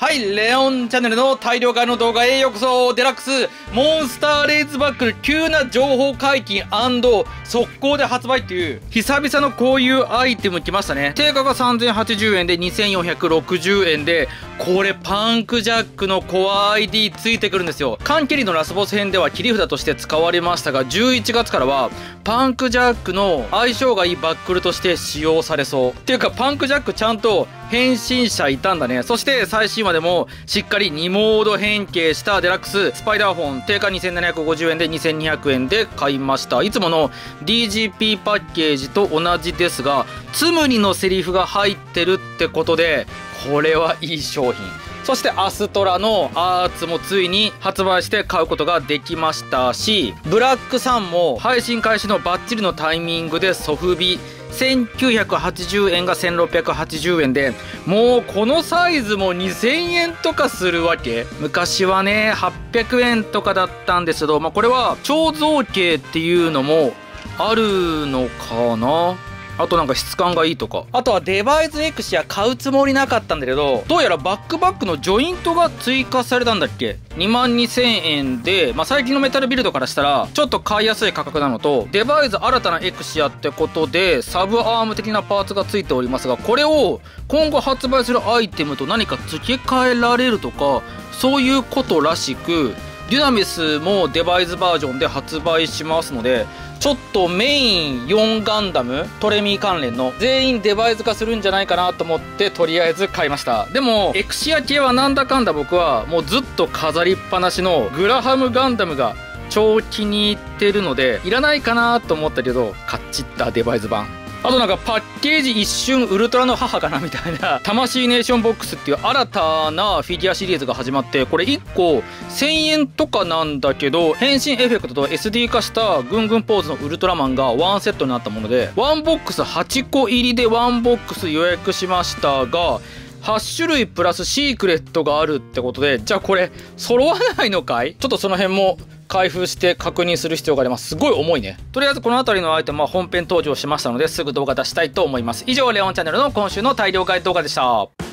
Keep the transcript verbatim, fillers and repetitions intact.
はい、レオンチャンネルの大量買いの動画へようこそ。デラックスモンスターレイズバックル急な情報解禁&速攻で発売っていう久々のこういうアイテム来ましたね。定価がさんぜんはちじゅうえんでにせんよんひゃくろくじゅうえんで、これパンクジャックのコア アイディー ついてくるんですよ。カンケリのラスボス編では切り札として使われましたが、じゅういちがつからはパンクジャックの相性がいいバックルとして使用されそう。っていうかパンクジャックちゃんと変身者いたんだね。そして最新話でもしっかりにモード変形したデラックススパイダーフォン、定価にせんななひゃくごじゅうえんでにせんにひゃくえんで買いました。いつもの ディージーピー パッケージと同じですが、ツムリのセリフが入ってるってことで、これはいい商品。そしてアストラのアーツもついに発売して買うことができましたし、ブラックサンも配信開始のバッチリのタイミングでソフビせんきゅうひゃくはちじゅうえんがせんろっぴゃくはちじゅうえんで、もうこのサイズもにせんえんとかするわけ。昔はねはっぴゃくえんとかだったんですけど、まあ、これは超造形っていうのもあるのかな。あとなんか質感がいいとか、あとはデバイス X や買うつもりなかったんだけど、どうやらバックバックのジョイントが追加されたんだっけ。にまんにせんえんで、まあ、最近のメタルビルドからしたらちょっと買いやすい価格なのと、デバイス新たな X やってことでサブアーム的なパーツがついておりますが、これを今後発売するアイテムと何か付け替えられるとか、そういうことらしく、デュナミスもデバイスバージョンで発売しますので、ちょっとメインよんガンダムトレミー関連の全員デバイス化するんじゃないかなと思って、とりあえず買いました。でもエクシア系はなんだかんだ僕はもうずっと飾りっぱなしのグラハムガンダムが超気に入ってるので、いらないかなと思ったけど買っちったデバイス版。あとなんかパッケージ一瞬ウルトラの母かなみたいな魂ネーションボックスっていう新たなフィギュアシリーズが始まって、これいっこせんえんとかなんだけど、変身エフェクトと エスディー 化したグングンポーズのウルトラマンがワンセットになったもので、ワンボックスはちこ入りでワンボックス予約しましたが、はち種類プラスシークレットがあるってことで、じゃあこれ揃わないのかい。ちょっとその辺も開封して確認する必要があります。すごい重いね。とりあえずこの辺りのアイテムは本編登場しましたので、すぐ動画出したいと思います。以上、レオンチャンネルの今週の大量買い動画でした。